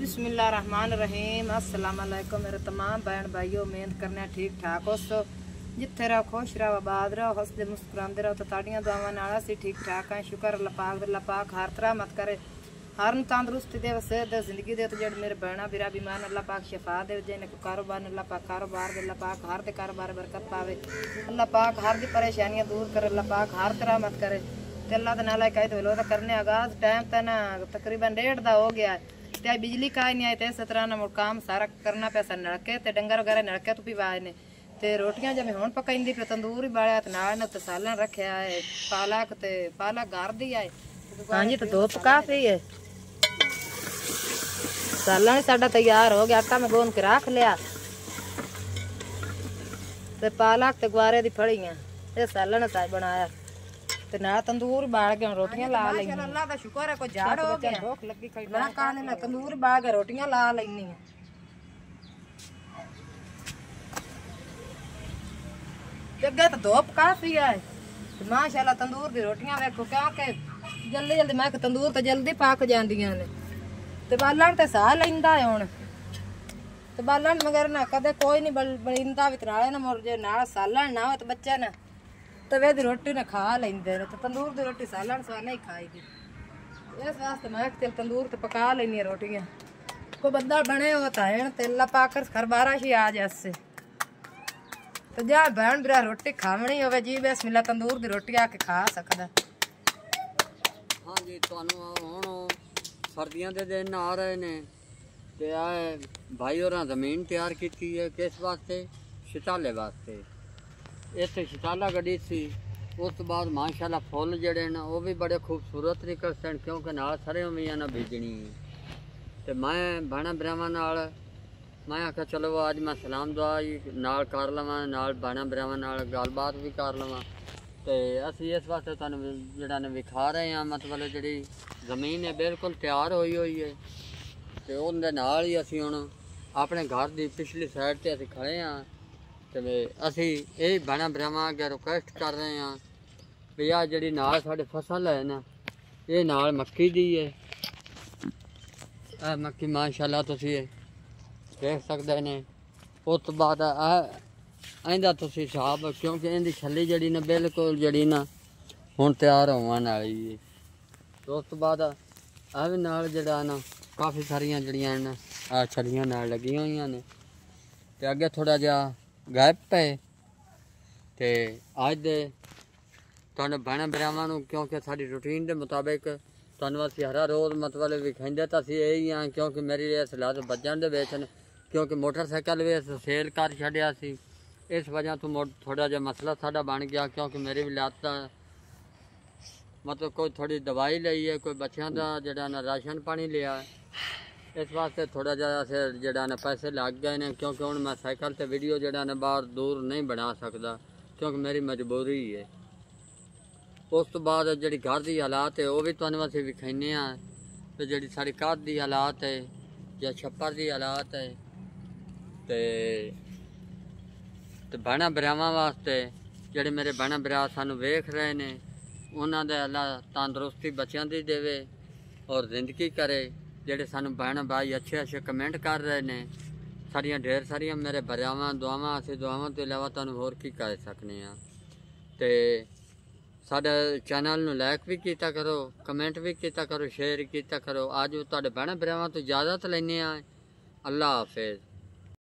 बिस्मिल्लाहिर्रहमानिर्रहीम। अस्सलाम वालेकुम मेरे तमाम बहन भाइयों, उम्मीद करने ठीक ठाक हो। सो जिथे रहो खुश रहो, आबाद रहो, हंसते मुस्कुराते रहो। तो ताड़ियां दुआवां नाल असीं ठीक ठाक हैं। शुक्र अल्लाह पाक हर तरह मत करे, हर ਨੂੰ तंदुरुस्ती दे, सेहत दे, जिंदगी दे। तो जेड़े मेरे बहना बिरा बीमार अल्लाह पाक शिफा दे, जिन्हें को कारोबार अल्लाह पाक कारोबार दे, अल्लाह पाक हर दे कारोबार बरकत पावे, अल्लाह पाक हर दी परेशानियां दूर करे, अल्लाह पाक हर तरह मत करे। ते अल्लाह दे नाल कहे तो लो करने आगाज टाइम तो ना तकरीबन 1:30 दा हो गया है। ते बिजली का ही नहीं आई, तो इस तरह ना काम सारा करना पैसा नलके ते डंगर वगैरह नलके तो पीवा ने। ते रोटियां जब मैं हुण पकाईंदी पे तंदूर ही बालिया ते नाल ने ते सालन रखिया है, पालक ते पालक घर दी है। हां जी, तो दो पका पई है। सालन साडा तैयार हो गया, आटा में गूंद के रख लिया ते पालक ते ग्वारे दी फड़ियां ते सालन सा बनाया ते ना तंदूर बाल के रोटियां ला लेनी। अल्लाह दा शुक्र है, कोई झाड़ हो गया, भूख लगी खाई ना काने ना तंदूर बाल के रोटियां ला लेनी है। जगह तो धोप काफी है, माशाल्लाह तंदूर दी रोटियां देखो क्योंकि जल्दी जल्दी मैं तंदूर तो जल्दी पक जांदियां ने। ते बालन ते सा लैंदा है हुण, ते बालन मगर ना कदे कोई नहीं बलिंदा वितराले ना मोर जे नाल सालन ना हो तो बच्चा ना तवे दी रोटी ना खा लेंदे ने। तो तंदूर दी रोटी सालन सवा नहीं खाईदी, इस वास्ते मैं तेल तंदूर ते पका लेनी है रोटियां। कोई बंदा बने हो तां तेल पाकर खरबारा ही आ जासे। तो जा बहन बिरा रोटी खावनी होवे जी बिस्मिल्लाह तंदूर दी रोटी आके खा सकदा। हाँ जी, तुहानू हुण सर्दियां दे दिन आ रहे ने ते आ भाई होरां जमीन तैयार कीती है किस वास्ते? शताले वास्ते। इत्थे शताला गड्डी सी, उस तो बाद माशाल्लाह फुल जड़े न वो भी बड़े खूबसूरत निकल सन, क्योंकि नाल सरेआं भी ना बीजनी। ते मैं भाणा भरावां नाल मैं आख्या चलो आज मैं सलाम दुआ नाल कर लवां, नाल भाणा भरावां नाल गलबात भी कर लवां। ते असीं इस वास्ते तुहानू जिहड़ा ने विखा रहे हैं, मतलब जिहड़ी जमीन है बिल्कुल तैयार होई हुई है। ते उहदे नाल ही असीं हुण अपने घर दी पिछली साइड ते असीं खड़े हाँ। ते असीं यही भैणां भरावां अगे रिक्वेस्ट कर रहे हैं भी आ जिहड़ी नाल साडी फसल है ना, ये नाल मक्की दी है। आ मक्की माशाल्लाह तुसीं देख सकते ने। उस तो बाद इंदा तुसीं हिसाब, क्योंकि इहदी छली जिहड़ी ना बिल्कुल जिहड़ी ना हुण तैयार होवन वाली है। तो उस तो बाद आ भी नाल जिहड़ा ना काफ़ी सारियां जिहड़ियां न आ छलियां नाल लगियां होईयां ने। ते अगे थोड़ा जिहा गैप है। तो अज दे तुहानू भैणां भरावां नू, क्योंकि साडी रूटीन के मुताबिक तुहानू असीं हर रोज़ मतलब विखाइंदे तो असीं यही हाँ, क्योंकि मेरी इस लत बजन दे विच न, क्योंकि मोटरसाइकिल भी असीं सेल कर छड्डिया सी। इस वजह तो थोड़ा जिहा मसला साडा बन गया, क्योंकि मेरी भी लत मतलब कोई थोड़ी दवाई लई है, कोई बच्चों का जिहड़ा ना राशन पानी लिया, इस वास्ते थोड़ा जिहा जिहड़ा ना पैसे लग गए ने। क्योंकि हुण मैं साइकिल ते वीडियो जिहड़ा ना बाहर दूर नहीं बना सकदा, क्योंकि मेरी मजबूरी है। उस तो बाद जिहड़ी घर की हालात है वह भी तुहानू असीं विखाइने आ, तो जिहड़ी साडी घर की हालात है या छप्पर की हालात है। तो भैणां भरावां वास्ते जिहड़े मेरे भैणां भरा सानू वेख रहे ने, उन्हां दे अल्लाह तंदुरुस्ती बच्चों की देवे और जिंदगी करे। जिहड़े सानू भैण भाई अच्छे अच्छे कमेंट कर रहे ने, सारियां ढेर सारियां मेरे भरावां दुआवां। असीं दुआवां तो इलावा तुहानू होर की कर सकने आ। ते साडे चैनल नू लाइक भी कीता करो, कमेंट भी कीता करो, शेयर कीता करो। अज तुहाडे भैणां भरावां तो इजाजत लैने आ। अल्लाह हाफिज़।